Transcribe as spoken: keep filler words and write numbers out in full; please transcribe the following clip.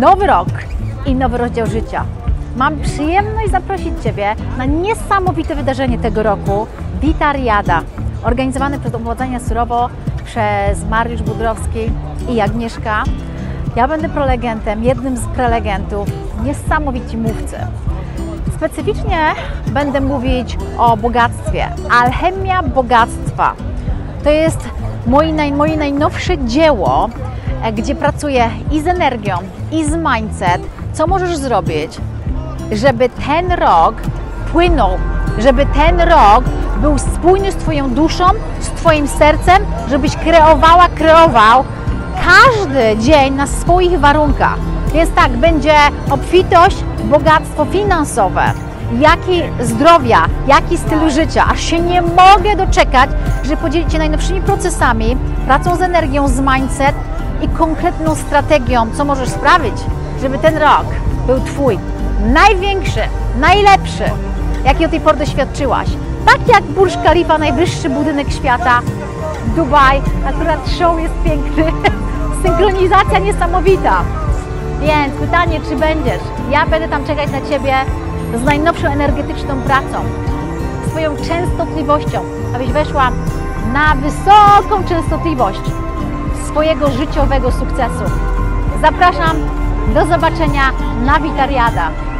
nowy rok i nowy rozdział życia. Mam przyjemność zaprosić Ciebie na niesamowite wydarzenie tego roku, Witariada, organizowane przez Obwodzenia Surowo przez Mariusz Budrowski i Agnieszka. Ja będę prelegentem, jednym z prelegentów, niesamowici mówcy. Specyficznie będę mówić o bogactwie. Alchemia bogactwa. To jest moje, naj, moje najnowsze dzieło, gdzie pracuję i z energią, i z mindset. Co możesz zrobić, żeby ten rok płynął, żeby ten rok był spójny z Twoją duszą, z Twoim sercem, żebyś kreowała, kreował każdy dzień na swoich warunkach. Więc tak, będzie obfitość, bogactwo finansowe, jak i zdrowia, jak i stylu życia. Aż się nie mogę doczekać, żeby podzielić się najnowszymi procesami, pracą z energią, z mindset i konkretną strategią, co możesz sprawić, żeby ten rok był Twój największy, najlepszy, jaki do tej pory doświadczyłaś. Tak jak Burj Khalifa, najwyższy budynek świata, Dubaj, akurat show jest piękny, synchronizacja niesamowita. Więc pytanie, czy będziesz? Ja będę tam czekać na Ciebie z najnowszą energetyczną pracą, swoją częstotliwością, abyś weszła na wysoką częstotliwość swojego życiowego sukcesu. Zapraszam, do zobaczenia na Witariada.